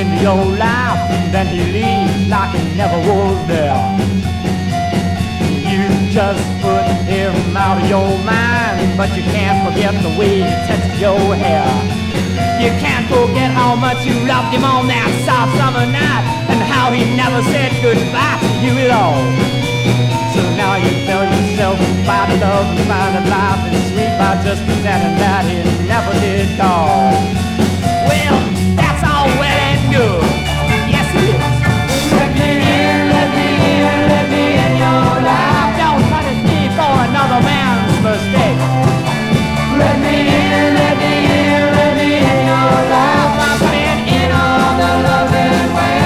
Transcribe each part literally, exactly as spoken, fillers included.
into your life, then he leaves like he never was there. You just put him out of your mind, but you can't forget the way he touched your hair. You can't forget how much you loved him on that soft summer night, and how he never said goodbye to you at all. So now you tell yourself about love and find that life is sweet by just pretending that he never did call. Well, that's all well and good. Yes, it is. Let me in, let me in, let me in your life. Don't punish me for another man's mistake. Let me in, let me in, let me in your life. I'm been in all the loving way.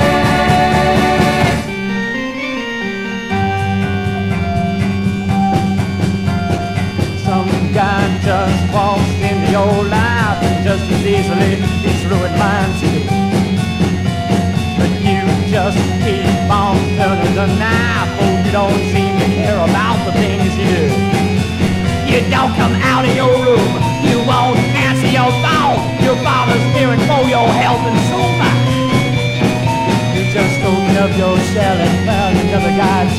Some guy just walks into your life and just as easily he's ruined mine too. But you just keep on turning the knife, oh, you don't seem to care about the things you do. You don't come out of your room, you won't answer your phone. Your father's fearing for your health and soul. You just open up your shell and found another guy's